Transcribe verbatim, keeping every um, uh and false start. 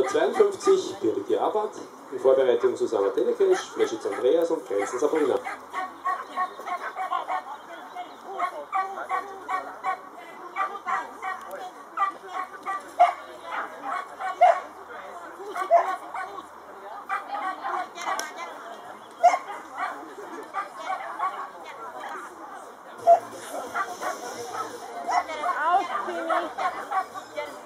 zweiundfünfzig Birgit Jabat, in Vorbereitung Susanna Telekesch, Fleschitz Andreas und Grenzen Sabrina. Auf, Timmy!